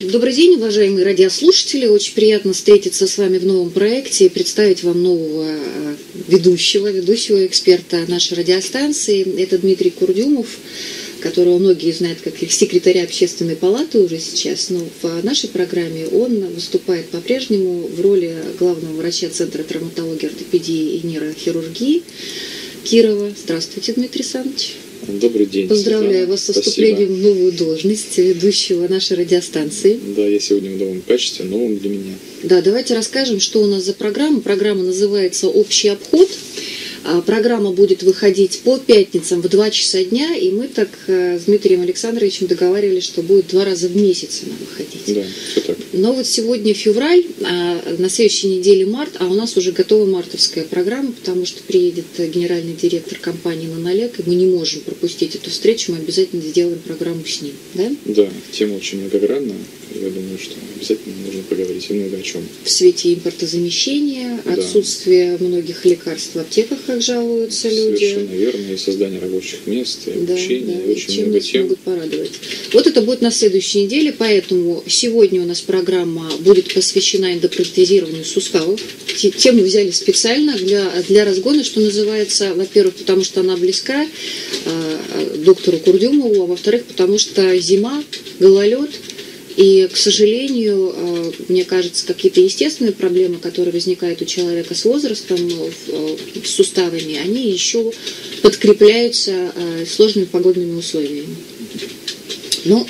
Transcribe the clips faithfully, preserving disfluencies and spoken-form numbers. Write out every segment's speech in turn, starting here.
Добрый день, уважаемые радиослушатели. Очень приятно встретиться с вами в новом проекте и представить вам нового ведущего, ведущего эксперта нашей радиостанции. Это Дмитрий Курдюмов, которого многие знают как секретаря Общественной палаты уже сейчас, но в нашей программе он выступает по-прежнему в роли главного врача Центра травматологии, ортопедии и нейрохирургии Кирова. Здравствуйте, Дмитрий Александрович. Добрый день. Поздравляю вас со вступлением в новую должность ведущего нашей радиостанции. Да, я сегодня в новом качестве, новом для меня. Да, давайте расскажем, что у нас за программа. Программа называется «Общий обход». Программа будет выходить по пятницам в два часа дня, и мы так с Дмитрием Александровичем договаривались, что будет два раза в месяц она выходить. Да, все так. Но вот сегодня февраль, а на следующей неделе март, а у нас уже готова мартовская программа, потому что приедет генеральный директор компании «Нанолек», и мы не можем пропустить эту встречу, мы обязательно сделаем программу с ним. Да, да, тема очень многогранна. Я думаю, что обязательно нужно поговорить и много о чем. В свете импортозамещения, да. Отсутствия многих лекарств в аптеках, как жалуются люди. Совершенно верно. И создание рабочих мест, и обучение, да, да. и очень и чем много нас тем. могут порадовать. Вот это будет на следующей неделе, поэтому сегодня у нас программа будет посвящена эндопротезированию суставов. Тему взяли специально для, для разгона, что называется, во-первых, потому что она близка э, доктору Курдюмову, а во-вторых, потому что зима, гололед. И, к сожалению, мне кажется, какие-то естественные проблемы, которые возникают у человека с возрастом, с суставами, они еще подкрепляются сложными погодными условиями. Но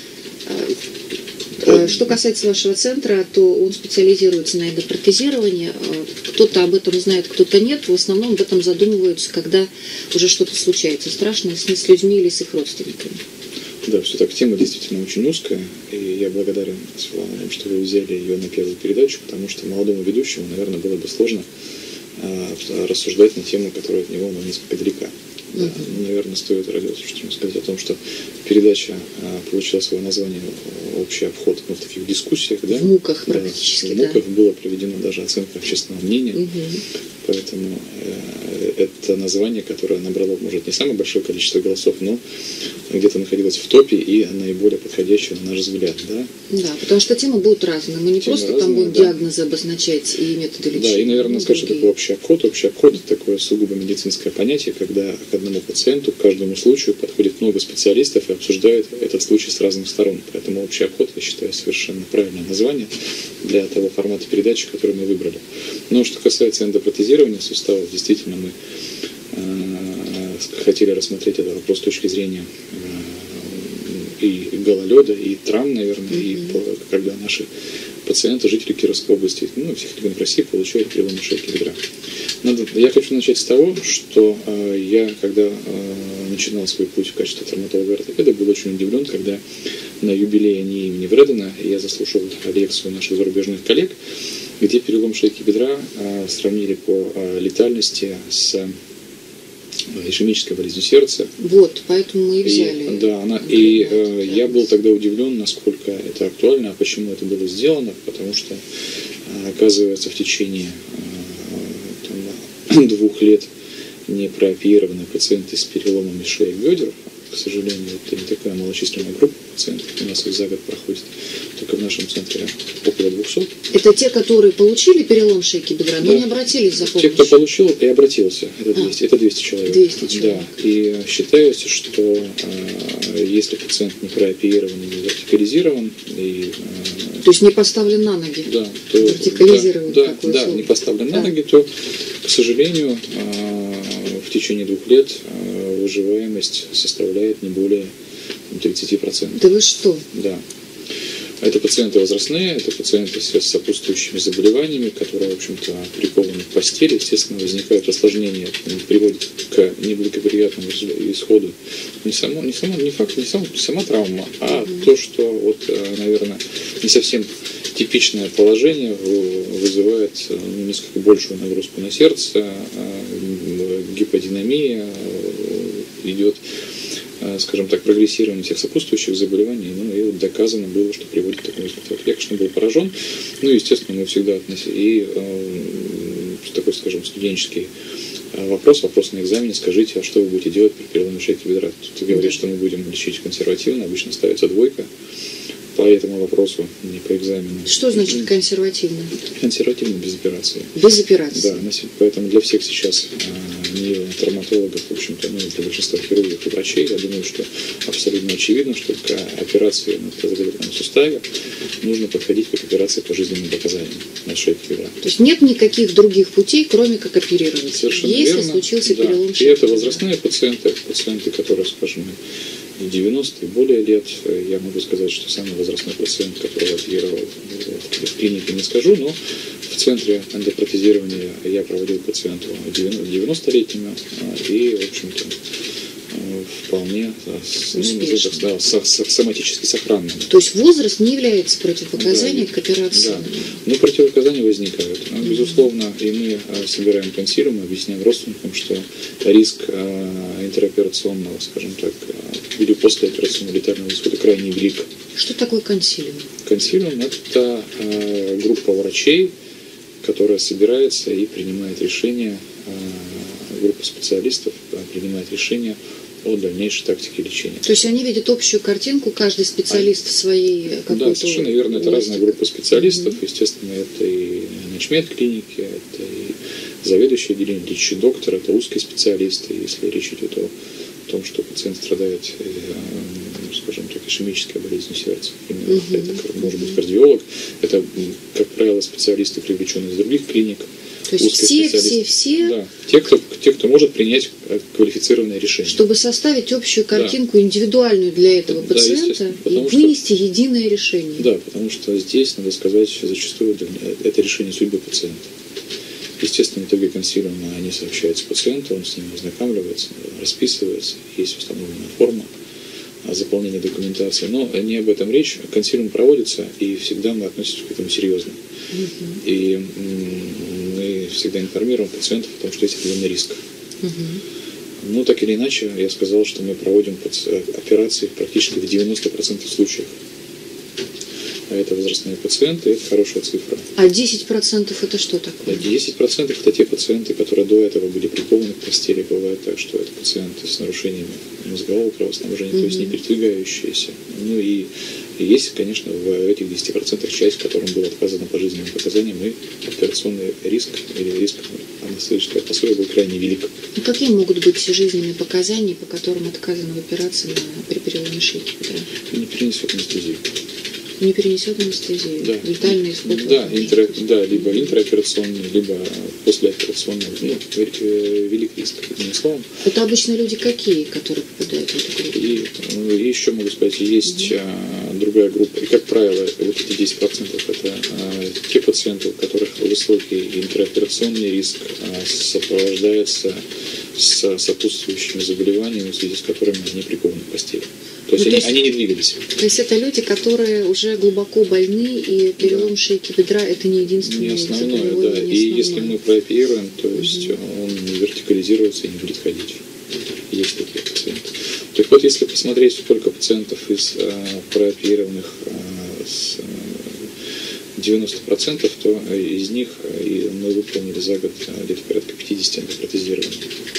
что касается вашего центра, то он специализируется на эндопротезировании. Кто-то об этом знает, кто-то нет. В основном об этом задумываются, когда уже что-то случается страшное с людьми или с их родственниками. Да, все так. Тема действительно очень узкая, и я благодарен вам, что вы взяли ее на первую передачу, потому что молодому ведущему, наверное, было бы сложно э, рассуждать на тему, которая от него ну, несколько далека. Да, uh-huh. Наверное, стоит радиослушателям сказать о том, что передача э, получила свое название «Общий обход», ну, в таких дискуссиях, да? В муках да, практически, в муках да. была проведена даже оценка общественного мнения, uh-huh. Поэтому э, это название, которое набрало, может, не самое большое количество голосов, но где-то находилось в топе и наиболее подходящее, на наш взгляд, да? Да, потому что темы будут разные. Мы не темы просто разные, там будем да. диагнозы обозначать и методы лечения. Да, и, наверное, скажу, что такое общий обход. Общий обход – это такое сугубо медицинское понятие, когда к одному пациенту, к каждому случаю подходит много специалистов и обсуждают этот случай с разных сторон. Поэтому общий обход, я считаю, совершенно правильное название для того формата передачи, который мы выбрали. Но что касается эндопротезирования суставов, действительно, мы э, хотели рассмотреть этот вопрос с точки зрения э, и гололеда, и травм, наверное, mm-hmm. и по, когда наши пациенты, жители Кировской области, ну, всех регионов России получают переломы шейки бедра. Надо, я хочу начать с того, что э, я, когда э, начинал свой путь в качестве травматолога-ортопеда, был очень удивлен, когда на юбилее не имени Вредена я заслушал лекцию наших зарубежных коллег, где перелом шейки бедра э, сравнили по э, летальности с э, ишемической болезнью сердца. Вот, поэтому мы и взяли. И, да, она, и э, я был тогда удивлен, насколько это актуально, а почему это было сделано, потому что, э, оказывается, в течение э, там, двух лет не прооперированные пациенты с переломами шеи и бедер, к сожалению, это не такая малочисленная группа пациентов, у нас их за год проходит, только в нашем центре около двухсот. Это те, которые получили перелом шейки бедра, но да. не обратились за помощью? Те, кто получил и обратился, это двести, а. это двести человек. двести человек. Да. И считается, что э, если пациент не прооперирован или вертикализирован, и, э, то есть не поставлен на ноги, да, то, вертикализирован, да, да, да, не поставлен да. на ноги, то, к сожалению, э, в течение двух лет э, выживаемость составляет не более тридцать процентов. Да вы что? Да. Это пациенты возрастные, это пациенты с сопутствующими заболеваниями, которые, в общем-то, прикованы к постели. Естественно, возникают осложнения, приводят к неблагоприятному исходу. Не, само, не, само, не факт, не сам, сама травма, а mm-hmm. то, что, вот, наверное, не совсем типичное положение вызывает несколько большую нагрузку на сердце, гиподинамия идет, скажем так, прогрессирование всех сопутствующих заболеваний, ну, и вот доказано было, что приводит к такому результату. Я, конечно, был поражен, ну, естественно, мы всегда относили, и э, такой, скажем, студенческий вопрос, вопрос на экзамене, скажите, а что вы будете делать при переломе шейки бедра? Тут говорит, что мы будем лечить консервативно, обычно ставится двойка, по этому вопросу, не по экзамену. Что значит консервативно? Консервативно, без операции. Без операции? Да, поэтому для всех сейчас нейротравматологов, в общем-то, ну, для большинства хирургов и врачей, я думаю, что абсолютно очевидно, что к операции на тазобедренном суставе нужно подходить как операции по жизненным показаниям на шейке бедра. То есть нет никаких других путей, кроме как оперировать, Совершенно если верно. случился Да. перелом шейки. И это возрастные пациенты, пациенты, которые, скажем, в девяностые и более лет. Я могу сказать, что самый возрастной пациент, которого оперировал в клинике, не скажу, но в центре эндопротезирования я проводил пациенту девяностолетнему и, в общем-то, вполне ну, да, соматически сохранным. То есть возраст не является противопоказанием да, к операции? Да, но противопоказания возникают. Mm-hmm. Безусловно, и мы собираем консилиум, объясняем родственникам, что риск интероперационного, скажем так, или послеоперационного летального исхода крайне велик. Что такое консилиум? Консилиум – это группа врачей, которая собирается и принимает решения, группа специалистов принимает решения о дальнейшей тактике лечения. То есть они видят общую картинку, каждый специалист в своей какой-то... Да, совершенно верно. Это разная группа специалистов. Mm-hmm. Естественно, это и начмед клиники, это и заведующий отделением, лечащий доктор, это узкие специалисты. Если речь идет о том, что пациент страдает, скажем так, ишемической болезнью сердца. Именно mm-hmm. это может быть кардиолог. Это, как правило, специалисты, привлеченные из других клиник. То есть все, все, все... Да. Те, кто, те, кто может принять квалифицированное решение. Чтобы составить общую картинку, да. индивидуальную для этого да, пациента и вынести что... единое решение. Да, потому что здесь, надо сказать, зачастую это решение судьбы пациента. Естественно, в итоге консилиума они сообщаются пациенту, он с ними ознакомливается, расписывается, есть установленная форма заполнения документации. Но не об этом речь. Консилиум проводится, и всегда мы относимся к этому серьезно. Uh-huh. И мы всегда информируем пациентов о том, что есть определенный риск. Uh-huh. Ну, так или иначе, я сказал, что мы проводим операции практически в девяноста процентах случаев. А это возрастные пациенты, это хорошая цифра. А десять процентов это что такое? десять процентов это те пациенты, которые до этого были прикованы к постели. Бывает так, что это пациенты с нарушениями мозгового кровоснабжения, mm-hmm. то есть не передвигающиеся. Ну и, и есть, конечно, в этих десяти процентах часть, которым было отказано по жизненным показаниям, и операционный риск или риск анестезического пособия был крайне велик. И какие могут быть жизненные показания, по которым отказано в операции на, при переломе шейки бедра? Не перенесет анестезию. Не перенесет анестезию, да. летальный исход. Да, интер, да, либо интраоперационный, либо послеоперационный. Ну, велик риск, одним словом. Это обычно люди какие, которые попадают в эту группу? И, и еще могу сказать, есть mm-hmm. а, другая группа. И, как правило, вот эти десять процентов это а, те пациенты, у которых высокий интраоперационный риск а, сопровождается с сопутствующими заболеваниями, в связи с которыми они прикованы к постели. То есть, ну, они, то есть они не двигались. То есть это люди, которые уже глубоко больны, и перелом да. шейки бедра это не единственное не основное, да. Не и если мы прооперируем, то есть угу. он вертикализируется и не будет ходить. Есть такие пациенты. Так вот, если посмотреть, сколько пациентов из а, прооперированных а, с девяноста процентов, то из них и мы выполнили за год где-то порядка пятьдесят эндопротезирований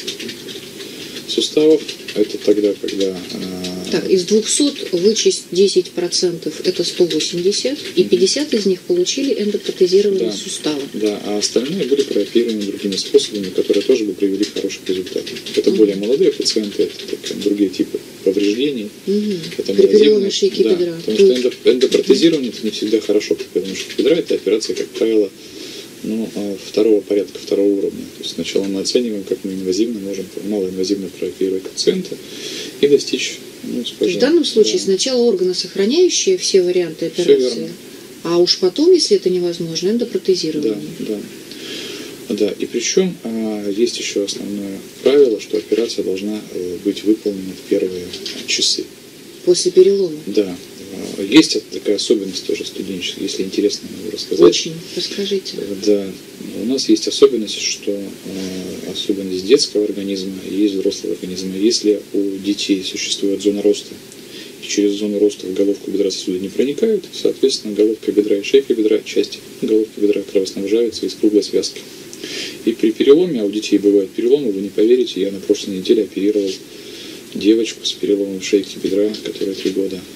суставов. Это тогда, когда... Так, из двухсот вычесть десять процентов, это сто восемьдесят, и пятьдесят из них получили эндопротезированные да, суставы. Да, а остальные были прооперированы другими способами, которые тоже бы привели к хорошим результатам. Это uh-huh. более молодые пациенты, это так, другие типы повреждений. Uh-huh. Это при переломе шейки да, бедра. Потому что эндо, эндопротезирование uh-huh. это не всегда хорошо, потому что бедра это операция, как правило, ну, второго порядка, второго уровня. То есть сначала мы оцениваем, как мы инвазивно можем, малоинвазивно прооперировать пациента и достичь, ну, скажем... То есть в данном случае да. сначала органосохраняющие все варианты операции, а уж потом, если это невозможно, эндопротезирование. Да, да. Да, и причем а, есть еще основное правило, что операция должна быть выполнена в первые часы. После перелома? Да. Есть такая особенность тоже студенческая, если интересно, могу рассказать. Очень, расскажите. Да, у нас есть особенность, что э, особенность детского организма и есть взрослого организма. Если у детей существует зона роста, и через зону роста в головку бедра сосуды не проникают, соответственно, головка бедра и шейка бедра, часть головки бедра кровоснабжаются из круглой связки. И при переломе, а у детей бывают переломы, вы не поверите, я на прошлой неделе оперировал девочку с переломом шейки бедра, которая три года.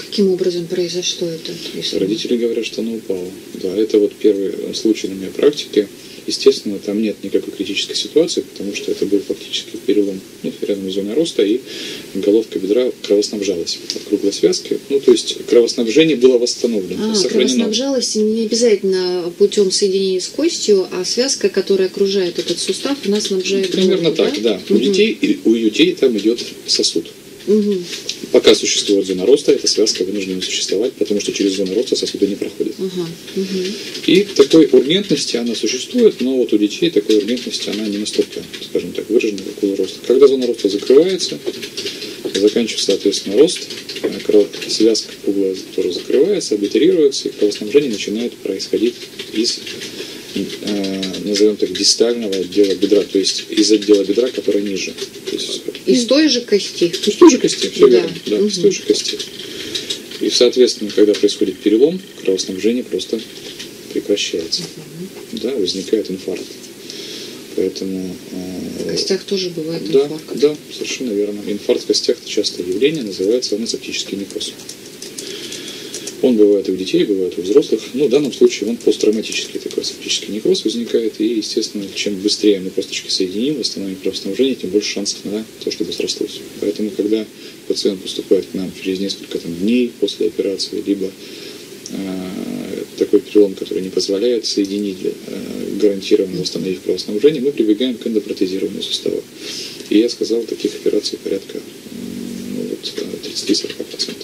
Каким образом произошло это? Если... Родители говорят, что она упала. Да, это вот первый случай на моей практике. Естественно, там нет никакой критической ситуации, потому что это был фактически перелом, ну, рядом с зоной роста, и головка бедра кровоснабжалась от круглой связки. Ну, то есть кровоснабжение было восстановлено, а, сохранено. Кровоснабжалась не обязательно путем соединения с костью, а связка, которая окружает этот сустав, она снабжает Примерно голову, так, да. да. Угу. У детей, у детей там идет сосуд. Угу. Пока существует зона роста, эта связка вынуждена существовать, потому что через зону роста сосуды не проходят. Ага. Угу. И такой ургентности она существует, но вот у детей такой ургентности она не настолько, скажем так, выражена, как у роста. Когда зона роста закрывается, заканчивается, соответственно, рост, связка круглая тоже закрывается, облитерируется, и кровоснабжение начинает происходить из, э, назовем так, дистального отдела бедра, то есть из отдела бедра, который ниже. То есть, из той же кости. Из той же кости, все да. верно, да, угу. из той же кости. И, соответственно, когда происходит перелом, кровоснабжение просто прекращается. Угу. Да, возникает инфаркт. Поэтому... В костях тоже бывает да, инфаркт. Да, совершенно верно. Инфаркт в костях – это частое явление, называется анасептический некроз. Он бывает и у детей, бывает и у взрослых. Но в данном случае он посттравматический такой асептический некроз возникает. И, естественно, чем быстрее мы косточки соединим, восстановим кровоснабжение, тем больше шансов на то, чтобы срослось. Поэтому, когда пациент поступает к нам через несколько там, дней после операции, либо э, такой перелом, который не позволяет соединить, э, гарантированно восстановив кровоснабжение, мы прибегаем к эндопротезированию сустава. И я сказал, таких операций порядка э, ну, вот, тридцать-сорок процентов.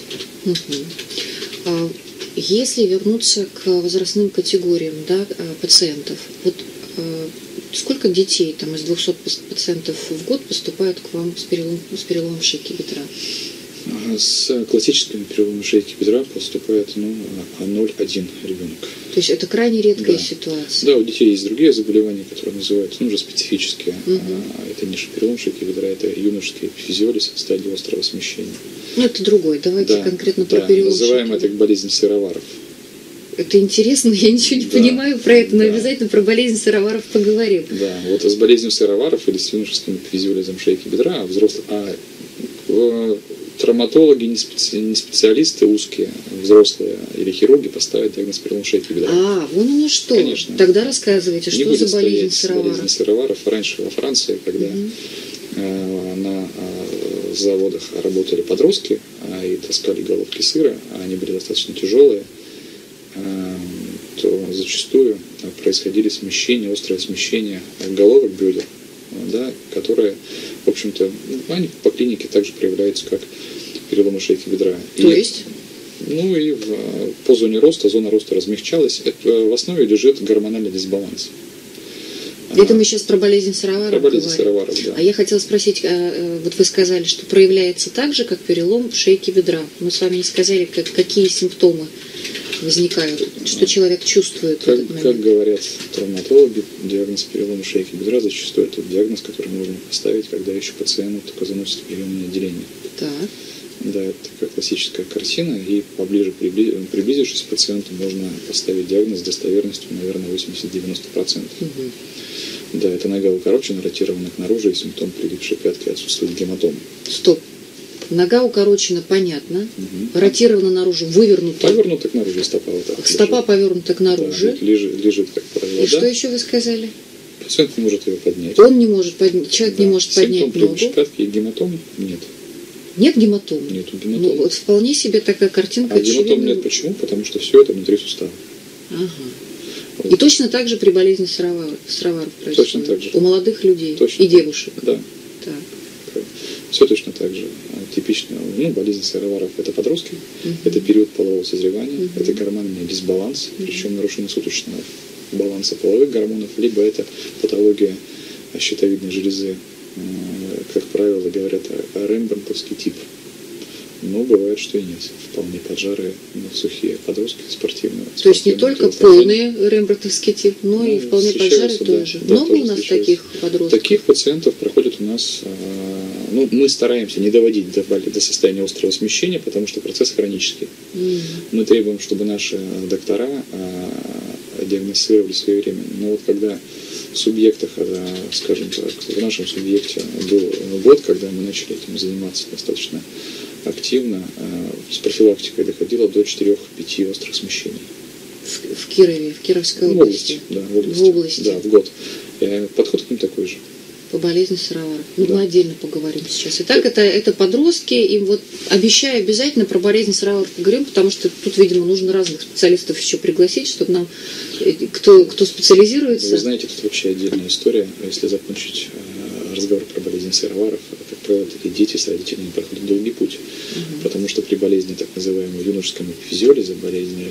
Если вернуться к возрастным категориям, да, пациентов, вот сколько детей там, из двухсот пациентов в год поступают к вам с переломом, с переломом шейки бедра? С классическими переломами шейки бедра поступает ну, ноль целых один ребенок. То есть это крайне редкая да. ситуация? Да, у детей есть другие заболевания, которые называются ну, уже специфические. Угу. Это не перелом шейки бедра, это юношеский эпифизиолиз в стадии острого смещения. Ну это другой, давайте да, конкретно про да, перелом называем шейки. это болезнь сыроваров. Это интересно, я ничего не да, понимаю про это, но да. обязательно про болезнь сыроваров поговорим. Да, вот с болезнью сыроваров или с юношеским эпифизиолизом шейки бедра, а взрослых... А, в, травматологи, не, специ... не специалисты узкие, взрослые или хирурги поставят диагноз перелом шейки бедра. А, вон оно что. Конечно. Тогда рассказывайте, не что за болезнь сыроваров? Болезнь сыроваров. Раньше во Франции, когда угу. э, на э, заводах работали подростки э, и таскали головки сыра, а они были достаточно тяжелые, э, то зачастую происходили смещения, острое смещение головок бедер, да, которые, в общем-то, они по клинике также проявляются как переломы шейки бедра. То и, есть? Ну и в, по зоне роста, зона роста размягчалась. Это, в основе лежит гормональный дисбаланс. Это мы сейчас про болезнь сыроваров Про болезнь говорим. сыроваров, да. А я хотела спросить, вот вы сказали, что проявляется так же, как перелом шейки бедра. Мы с вами не сказали, как, какие симптомы возникают, что человек чувствует. Как, в этот момент. как говорят травматологи, диагноз перелома шейки бедра зачастую это диагноз, который можно поставить, когда еще пациент только заносит в приемное отделение. Так. Да, это такая классическая картина, и поближе приблизившись к пациенту, можно поставить диагноз с достоверностью, наверное, восемьдесят-девяносто процентов. Угу. Да, это нога укорочена, ротирована к наружу, и симптом прилипшей пятки, отсутствует гематома. Стоп. Нога укорочена, понятно. Угу. Ротирована наружу, вывернута. Повернута к наружу, стопа вот так. Стопа лежит. Повернута к наружу. Да, лежит, лежит как правило. И да? что еще вы сказали? Пациент не может ее поднять. Он не может поднять, человек да. не может поднять ногу. Симптом прилипшей пятки и гематом нет. Нет гематомы? Нету гематомы. Ну, вот вполне себе такая картинка. А гематом нет почему? Потому что все это внутри сустава. Ага. Вот. И точно так же при болезни сыроваров, сыроваров происходит? Точно так же. У молодых людей точно и девушек? Да. Так. Все точно так же. Типично, ну, болезнь сыроваров – это подростки, uh-huh. это период полового созревания, uh-huh. это гормональный дисбаланс, uh-huh. причем нарушение суточного баланса половых гормонов, либо это патология щитовидной железы, как правило, говорят о рембрандтовский тип. Но бывает, что и нет. Вполне поджарые, но сухие подростки спортивные. То есть не только полный рембрандтовский тип, но ну, и вполне поджарые тоже. Да, Много тоже у нас встречаются. таких подростков? Таких пациентов проходит у нас, ну, мы стараемся не доводить до, до состояния острого смещения, потому что процесс хронический. Mm. Мы требуем, чтобы наши доктора диагностировали своевременно. Но вот когда в субъектах, скажем так, в нашем субъекте был год, когда мы начали этим заниматься достаточно активно с профилактикой доходило до четырёх-пяти острых смещений. В, в Кирове, в Кировской в области? Да, в области. В области. Да, в год. Подход к ним такой же. По болезни сыроваров. Ну, да. мы отдельно поговорим сейчас. Итак, это, это подростки, и вот обещаю обязательно про болезнь сыроваров поговорим, потому что тут, видимо, нужно разных специалистов еще пригласить, чтобы нам, кто, кто специализируется. Вы знаете, тут вообще отдельная история. Если закончить разговор про болезнь сыроваров, как правило, такие дети с родителями проходят долгий путь, угу. потому что при болезни так называемой юношеском эпифизиолизе, болезни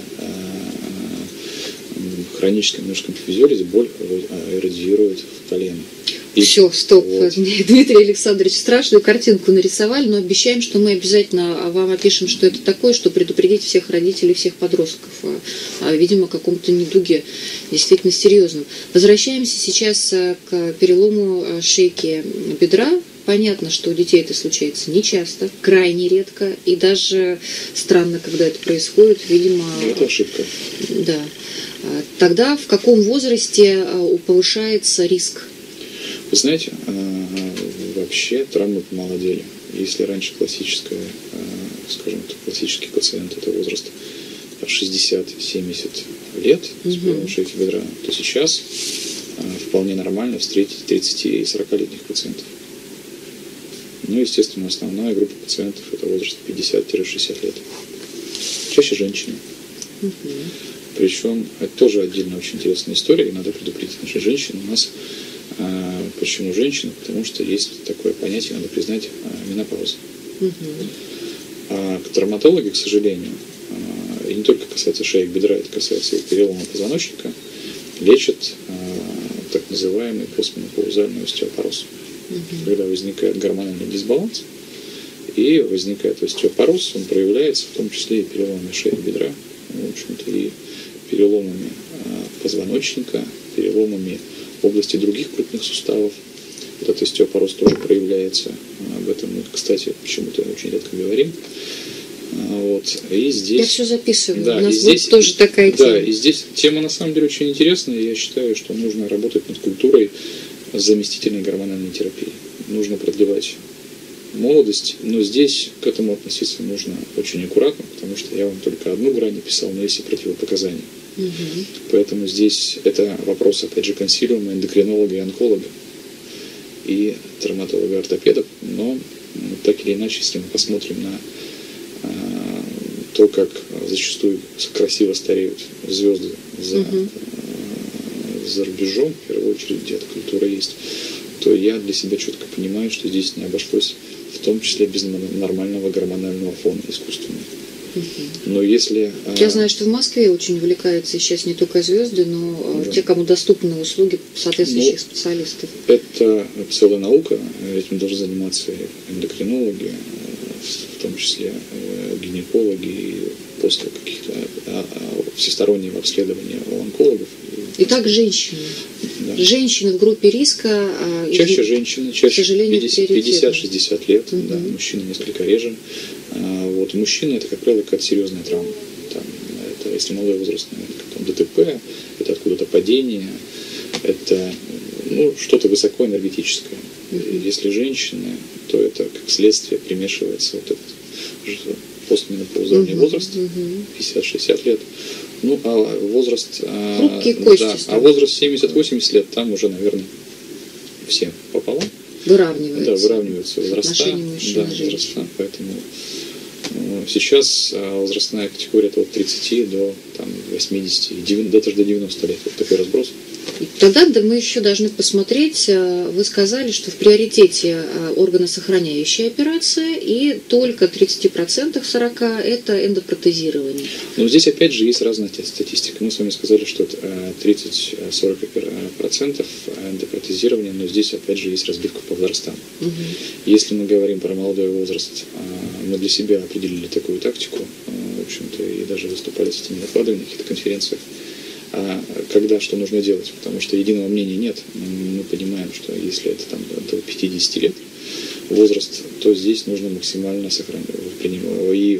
хроническом юношеском эпифизиолизе, боль эродирует в колено. И все, стоп, вот. Дмитрий Александрович, страшную картинку нарисовали, но обещаем, что мы обязательно вам опишем, что это такое, чтобы предупредить всех родителей, всех подростков о, о, видимо, каком-то недуге действительно серьезном. Возвращаемся сейчас к перелому шейки бедра. Понятно, что у детей это случается нечасто, крайне редко, и даже странно, когда это происходит, видимо... Это ошибка. Да. Тогда в каком возрасте повышается риск? Вы знаете, вообще травмы помолодели. Если раньше классическая, скажем так, классический пациент, это возраст шестьдесят-семьдесят лет с переломом шейки бедра, то сейчас вполне нормально встретить тридцати- и сорокалетних пациентов. Ну, естественно, основная группа пациентов это возраст пятьдесят-шестьдесят лет. Чаще женщины. Угу. Причем это тоже отдельно очень интересная история, и надо предупредить наши женщины. У нас а, почему женщины? Потому что есть такое понятие, надо признать, а, менопауза. Угу. А травматологи, к сожалению, а, и не только касается шеи бедра, это касается и перелома позвоночника, лечат а, так называемый постменопаузальный остеопороз. Угу. Когда возникает гормональный дисбаланс, и возникает остеопороз, он проявляется в том числе и переломами шеи бедра, в общем-то, и переломами позвоночника, переломами в области других крупных суставов. Этот остеопороз тоже проявляется. Об этом мы, кстати, почему-то очень редко говорим. Вот. И здесь, я все записываю. Да, у нас здесь, будет тоже такая тема. Да, и здесь тема на самом деле очень интересная. Я считаю, что нужно работать над культурой заместительной гормональной терапии. Нужно продлевать молодость, но здесь к этому относиться нужно очень аккуратно, потому что я вам только одну грань описал, но есть и противопоказания. Угу. Поэтому здесь это вопрос, опять же, консилиума эндокринолога и онколога и травматолога-ортопедов, но так или иначе, если мы посмотрим на а, то, как зачастую красиво стареют звезды за, угу. а, за рубежом, в первую очередь, где эта культура есть, то я для себя четко понимаю, что здесь не обошлось в том числе без нормального гормонального фона искусственного. Угу. Но если... Я знаю, что в Москве очень увлекаются сейчас не только звезды, но да. те, кому доступны услуги соответствующих ну, специалистов. Это целая наука, этим должны заниматься эндокринологи, в том числе гинекологи и после каких-то всестороннего обследования у онкологов. Итак, женщины. Да. Женщины в группе риска. Чаще женщины, чаще пятьдесят-шестьдесят лет, угу. да, мужчины несколько реже. Вот. Мужчины это, как правило, какая-то серьезная травма. Там, это, если молодой возраст, это ДТП, это откуда-то падение, это ну, что-то высокоэнергетическое. Угу. Если женщины, то это как следствие примешивается вот этот постменопаузальный угу. возраст, угу. пятьдесят-шестьдесят лет. Ну, а возраст, хрупкие кости, да, а возраст семьдесят-восемьдесят лет, там уже, наверное, все пополам. Выравниваются. Да, выравниваются возраста. Да, возраста. Поэтому ну, сейчас возрастная категория от тридцати до там, восьмидесяти, даже до девяноста лет. Вот такой разброс. Тогда да, мы еще должны посмотреть, вы сказали, что в приоритете органосохраняющая операция и только тридцать процентов сорок процентов это эндопротезирование. Но здесь опять же есть разная статистика. Мы с вами сказали, что тридцать-сорок процентов эндопротезирования, но здесь опять же есть разбивка по возрастам. Угу. Если мы говорим про молодой возраст, мы для себя определили такую тактику, в общем-то, и даже выступали с этими докладами на каких-то конференциях. А когда что нужно делать, потому что единого мнения нет. Мы понимаем, что если это там, до пятидесяти лет возраст, то здесь нужно максимально сохранить. И,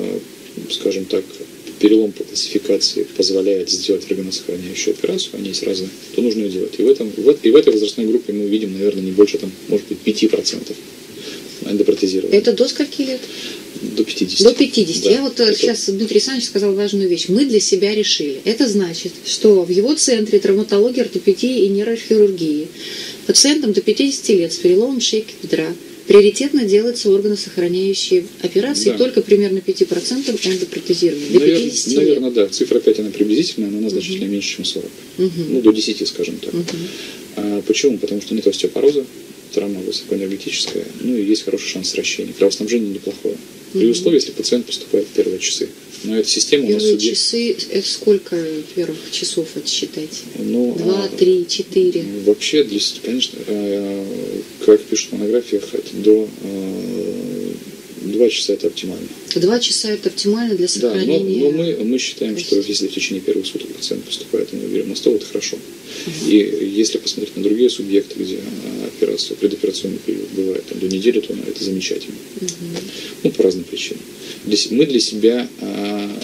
скажем так, перелом по классификации позволяет сделать органосохраняющую операцию, они есть разные, то нужно ее делать. И в, этом, и в этой возрастной группе мы увидим, наверное, не больше, там, может быть, пяти процентов эндопротезирования. Это до скольки лет? До пятидесяти. До пятидесяти. Да. Я вот Это... сейчас Дмитрий Александрович сказал важную вещь. Мы для себя решили. Это значит, что в его центре травматологии, ортопедии и нейрохирургии пациентам до пятидесяти лет с переломом шейки бедра приоритетно делаются органосохраняющие операции, да. только примерно пять процентов эндопротезирования. До Навер... пятидесяти Наверное, лет. да. Цифра пять, она приблизительная, но она значительно угу. меньше, чем сорок. Угу. Ну, до десяти, скажем так. Угу. А почему? Потому что нет остеопороза, травма высокоэнергетическая, ну и есть хороший шанс сращения. Кровоснабжение неплохое. При угу. условии, если пациент поступает в первые часы. Но эта система первые у нас... Первые часы, это сколько первых часов отсчитать? Ну, Два, а, три, четыре? Вообще, для, конечно, как пишут в монографиях, это до два часа это оптимально. Два часа это оптимально для сохранения... Да, но, но мы, мы считаем, что если в течение первых суток пациент поступает на стол, это хорошо. Uh-huh. И если посмотреть на другие субъекты, где операция, предоперационный период бывает там, до недели, то это замечательно. Uh-huh. Ну, по разным причинам. Для, мы для себя а,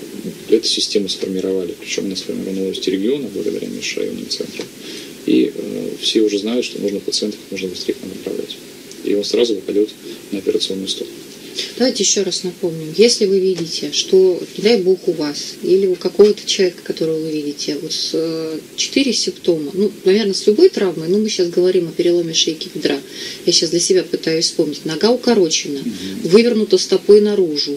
эту систему сформировали, причем она сформирована в области региона, благодаря межрайонным центрам. И а, все уже знают, что нужно пациентов можно быстрее направлять. И он сразу выпадет на операционный стол. Давайте еще раз напомним. Если вы видите, что, не дай бог, у вас или у какого-то человека, которого вы видите, вот четыре симптома, ну, наверное, с любой травмой, но мы сейчас говорим о переломе шейки бедра. Я сейчас для себя пытаюсь вспомнить. Нога укорочена, угу. вывернута стопой наружу,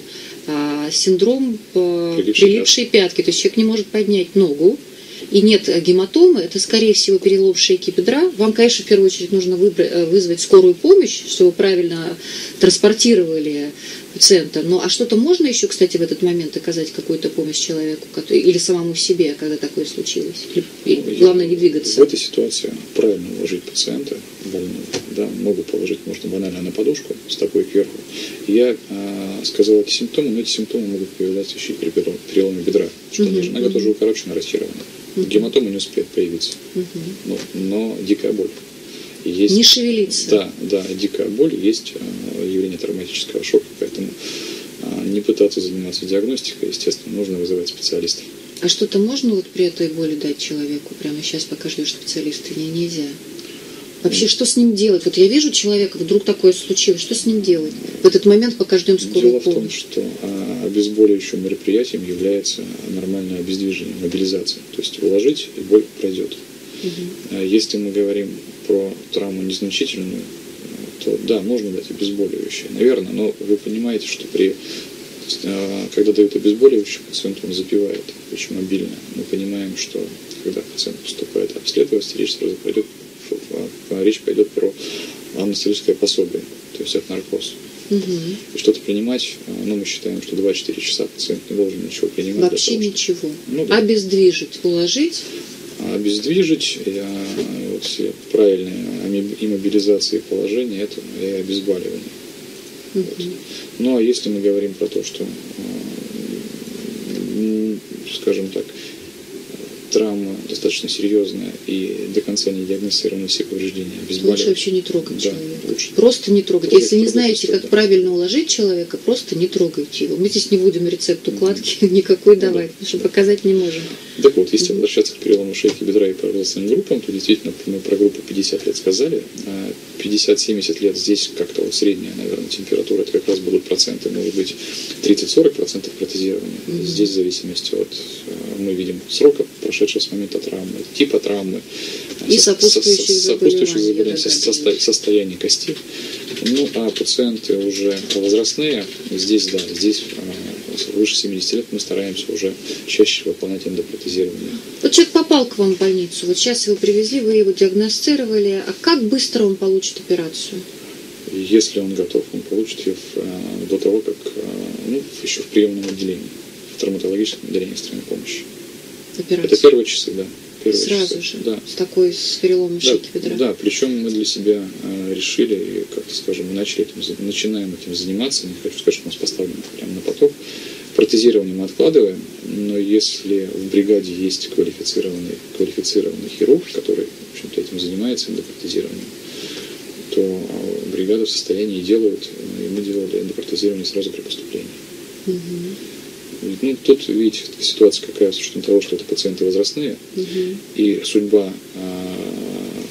а, синдром а, прилипшей, прилипшей пятки, то есть человек не может поднять ногу, и нет гематомы, это, скорее всего, перелом шейки бедра. Вам, конечно, в первую очередь нужно выбрать, вызвать скорую помощь, чтобы правильно транспортировали пациента. Ну, а что-то можно еще, кстати, в этот момент оказать какую-то помощь человеку или самому себе, когда такое случилось? Или, ну, главное не двигаться. В этой ситуации правильно уложить пациента больного. Да, ногу положить можно банально на подушку с такой кверху. Я э, сказал эти симптомы, но эти симптомы могут появляться еще и при переломе бедра. Что угу, нога угу. тоже укорочена, растирована. Uh-huh. Гематома не успеет появиться, uh-huh. но, но дикая боль. Есть, не шевелиться. Да, да, дикая боль, есть э, явление травматического шока, поэтому э, не пытаться заниматься диагностикой, естественно, нужно вызывать специалистов. А что-то можно вот при этой боли дать человеку? Прямо сейчас, пока ждешь специалиста, не, нельзя. Вообще, что с ним делать? Вот я вижу человека, вдруг такое случилось, что с ним делать? В этот момент, пока ждем скорую помощь. Дело помощь. в том, что а, обезболивающим мероприятием является нормальное обездвижение, мобилизация. То есть уложить, и боль пройдет. Угу. А если мы говорим про травму незначительную, то да, можно дать обезболивающее, наверное, но вы понимаете, что при когда дают обезболивающее, пациент он запивает очень мобильно. Мы понимаем, что когда пациент поступает обследоваться, речь сразу пойдет речь пойдет про анестезическое пособие, то есть это наркоз. Угу. И что-то принимать, ну, мы считаем, что два-четыре часа пациент не должен ничего принимать. Вообще того, ничего. Что... Ну, да. Обездвижить, уложить? Обездвижить, вот, правильная иммобилизация и положение, это и обезболивание. Угу. Вот. Ну, а если мы говорим про то, что, скажем так, травма достаточно серьезная и до конца не диагностированы все повреждения. Лучше вообще не трогать да, человека. Лучше. Просто не трогать. трогать Если не знаете, стоит, как да. правильно уложить человека, просто не трогайте его. Мы здесь не будем рецепт укладки mm-hmm. никакой ну, давать, да. потому что показать не можем. Так вот, если mm-hmm. возвращаться к перелому шейки бедра и по возрастным группам, то действительно мы про группу пятьдесят лет сказали. пятьдесят-семьдесят лет здесь как-то вот средняя, наверное, температура, это как раз будут проценты, может быть тридцать-сорок процентов протезирования. Mm-hmm. Здесь в зависимости от, мы видим, срока, прошедшего с момента травмы, типа травмы и со, сопутствующих, со, сопутствующих заболеваний, да, со, со, состояния кости. Ну, а пациенты уже возрастные, здесь, да, здесь выше семидесяти лет мы стараемся уже чаще выполнять эндопротезирование. Вот человек попал к вам в больницу, вот сейчас его привезли, вы его диагностировали, а как быстро он получит операцию? Если он готов, он получит ее в, до того, как, ну, еще в приемном отделении, в травматологическом отделении экстренной помощи. Операцию. Это первые часы, да. Первые Сразу часы. же? Да. С такой, с переломом да, шейки бедра? Да, причем мы для себя э, решили, и, как-то скажем, мы начали этим, начинаем этим заниматься, не хочу сказать, что у нас поставлено прямо на поток. Протезирование мы откладываем, но если в бригаде есть квалифицированный, квалифицированный хирург, который, в общем-то, этим занимается, эндопротезированием, то бригада в состоянии делают, и мы делали эндопротезирование сразу при поступлении. Угу. Ну, тут, видите, ситуация какая, с учетом того, что это пациенты возрастные, угу. и судьба а, вот,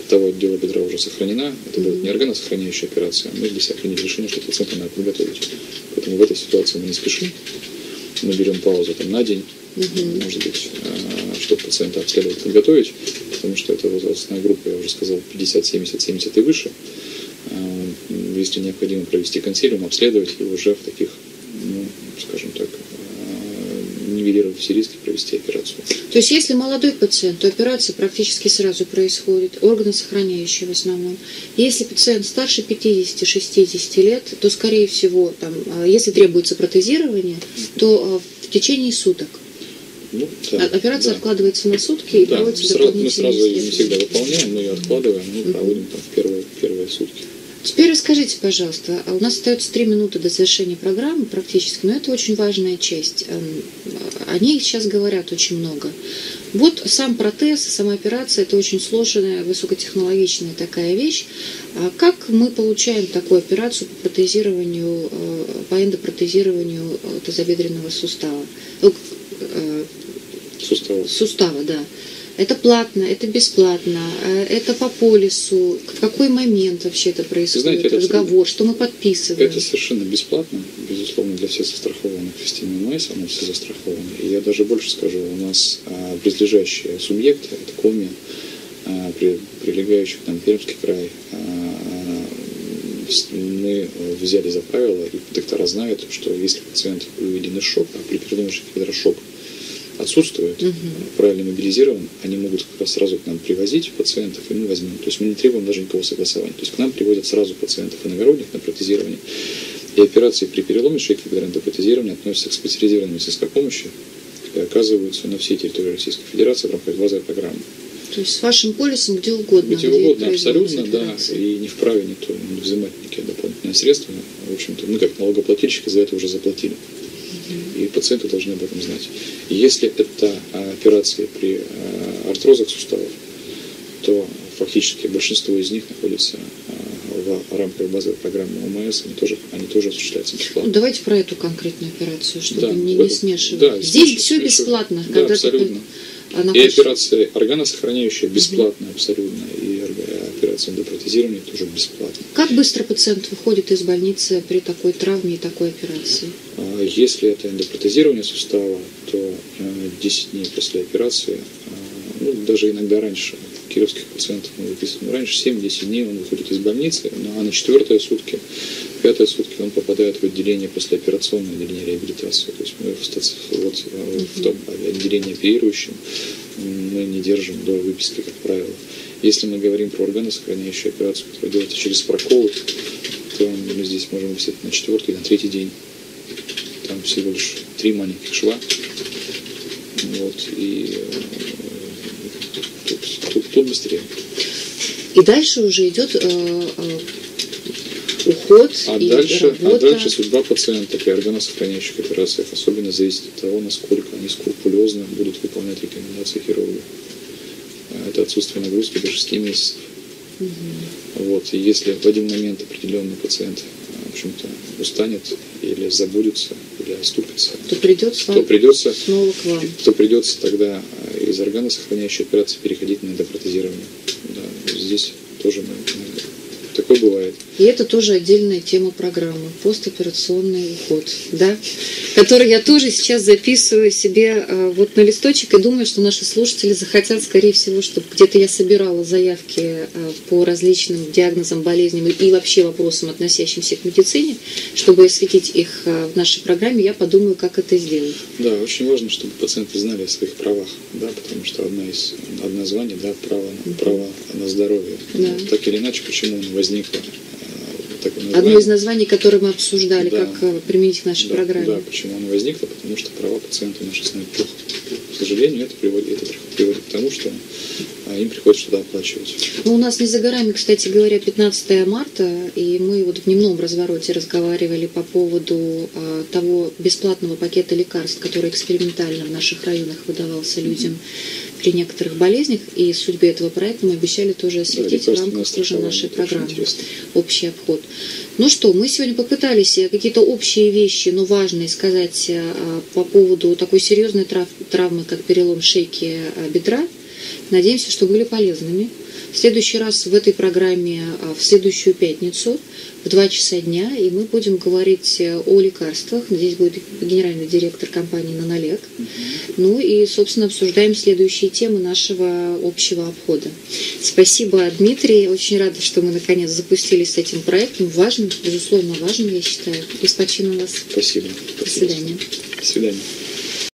того отдела бедра уже сохранена. Это будет не органосохраняющая операция. Мы для себя приняли решение, что пациента надо подготовить. Поэтому в этой ситуации мы не спешим. Мы берем паузу там, на день, mm-hmm. может быть, чтобы пациента обследовать, подготовить, потому что это возрастная группа, я уже сказал, пятьдесят, семьдесят, семьдесят и выше. Если необходимо провести консилиум, обследовать и уже в таких, ну, скажем так, нивелировать все риски, провести операцию. То есть, если молодой пациент, то операция практически сразу происходит, органы сохраняющие в основном. Если пациент старше пятидесяти-шестидесяти лет, то, скорее всего, там, если требуется протезирование, то в течение суток. Ну, да, операция да. откладывается на сутки и да, проводится сразу, дополнительные мы сразу ее не всегда исследования. выполняем, мы ее откладываем, мы угу. проводим там в первые, первые сутки. Теперь расскажите, пожалуйста, у нас остается три минуты до завершения программы практически, но это очень важная часть. О ней сейчас говорят очень много. Вот сам протез, сама операция – это очень сложная, высокотехнологичная такая вещь. Как мы получаем такую операцию по протезированию, по эндопротезированию тазобедренного сустава? Сустава. Сустава, да. Это платно, это бесплатно, это по полису. В какой момент вообще это происходит? Знаете, это разговор, что мы подписываем? Это совершенно бесплатно, безусловно, для всех застрахованных в системе МАЭС, мы все застрахованы. И я даже больше скажу, у нас а, близлежащие субъекты, это Коми, а, при, прилегающих к нам Пермский край, а, мы взяли за правило, и доктора знают, что если пациент выведен из шока, а при переломе бедра шок отсутствует, угу. правильно мобилизирован, они могут как раз сразу к нам привозить пациентов, и мы возьмем. То есть мы не требуем даже никакого согласования. То есть к нам приводят сразу пациентов иногородних на протезирование. И операции при переломе шейки бедра эндопротезирования относятся к специализированной медицинской помощи и оказываются на всей территории Российской Федерации в рамках базовой программы. То есть с вашим полисом где угодно? Где, где угодно, абсолютно, да. И не вправе никто не взимать никакие дополнительные средства. В общем-то, мы как налогоплательщики за это уже заплатили. И пациенты должны об этом знать. И если это операции при артрозах суставов, то фактически большинство из них находится в рамках базовой программы ОМС, они тоже, они тоже осуществляются бесплатно. Ну, давайте про эту конкретную операцию, чтобы да, не, в, не смешивать. Да, здесь смеш, все смеш, бесплатно. Да, когда абсолютно. Ты... И операция органосохраняющая бесплатно, угу. абсолютно. И операция эндопротезирования тоже бесплатно. Как быстро пациент выходит из больницы при такой травме и такой операции? Если это эндопротезирование сустава, то десять дней после операции, ну, даже иногда раньше, кировских пациентов мы выписываем раньше, семь-десять дней он выходит из больницы, а на четвертые сутки, пятые сутки он попадает в отделение послеоперационное отделение реабилитации. То есть мы в, вот, uh-huh. в том отделении оперирующем мы не держим до выписки, как правило. Если мы говорим про органосохраняющую операцию, которая делается через проколы, то мы здесь можем выписать на четвертый, на третий день. Там всего лишь три маленьких шва. Вот, и тут, тут, тут быстрее. И дальше уже идет э, э, уход а и дальше, работа. А дальше судьба пациента при органосохраняющих операциях особенно зависит от того, насколько они скрупулезно будут выполнять рекомендации хирурга. Это отсутствие нагрузки до шести месяцев. Угу. Вот, и если в один момент определенный пациент, в общем-то, устанет или забудется, или оступится, то придется, то придется снова к вам. То придется тогда из органосохраняющей операции переходить на эндопротезирование. Да, здесь тоже мы, такое бывает. И это тоже отдельная тема программы – постоперационный уход, да? Который я тоже сейчас записываю себе э, вот на листочек и думаю, что наши слушатели захотят, скорее всего, чтобы где-то я собирала заявки э, по различным диагнозам, болезням и вообще вопросам, относящимся к медицине, чтобы осветить их э, в нашей программе, я подумаю, как это сделать. Да, очень важно, чтобы пациенты знали о своих правах, да, потому что одна из одно звание, да, право, uh-huh. право на здоровье. Да. Так или иначе, почему оно возникло? Одно из названий, которое мы обсуждали, да, как применить к нашей да, программе. Да, почему оно возникло? Потому что права пациента наши знают плохо. К сожалению, это приводит, это приводит к тому, что им приходится что-то оплачивать. Ну, у нас не за горами, кстати говоря, пятнадцатое марта, и мы вот в дневном развороте разговаривали по поводу а, того бесплатного пакета лекарств, который экспериментально в наших районах выдавался людям mm-hmm. при некоторых болезнях, и судьбе этого проекта мы обещали тоже осветить да, в рамках тоже нашей программы «Общий обход». Ну что, мы сегодня попытались какие-то общие вещи, но важные сказать по поводу такой серьезной трав- травмы, как перелом шейки бедра. Надеемся, что были полезными. В следующий раз в этой программе, в следующую пятницу, в два часа дня, и мы будем говорить о лекарствах. Здесь будет генеральный директор компании «Нанолек». Mm-hmm. Ну и, собственно, обсуждаем следующие темы нашего общего обхода. Спасибо, Дмитрий. Очень рада, что мы наконец запустились с этим проектом. Важным, безусловно, важным, я считаю. И с почином вас. Спасибо. До свидания. До свидания.